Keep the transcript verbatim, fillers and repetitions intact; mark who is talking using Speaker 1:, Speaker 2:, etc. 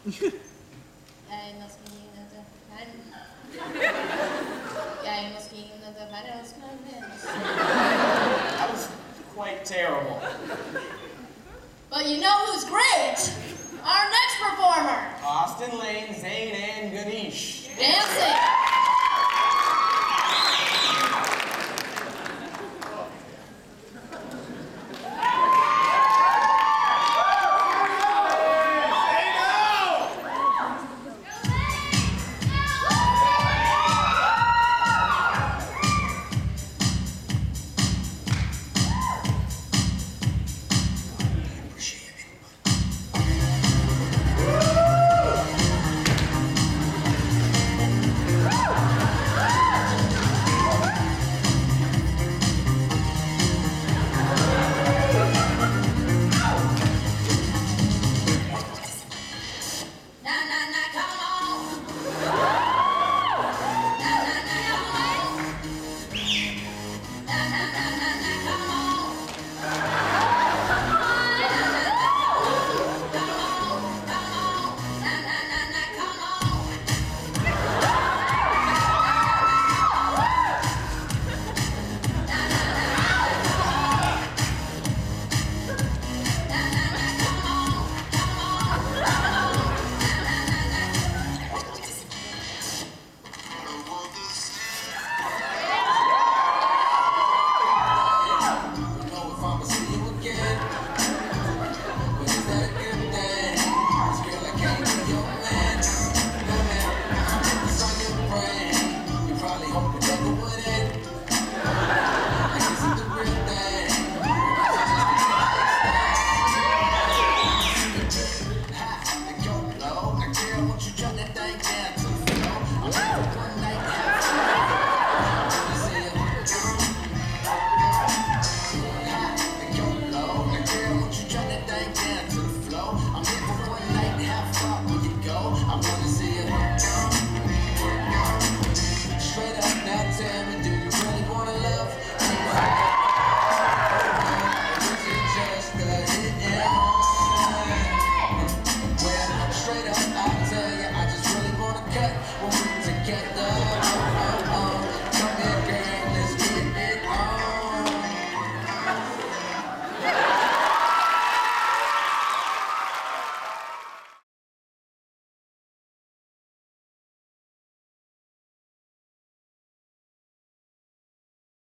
Speaker 1: Jeg måske inte kan. Jeg måske inte vad jag ska med.
Speaker 2: That was quite terrible.
Speaker 1: But you know who's great? Our next performer.
Speaker 2: Austin Lane, Zane, and Ganesh.
Speaker 1: Dancing.
Speaker 3: Straight up, I tell you, I just really wanna cut when we together.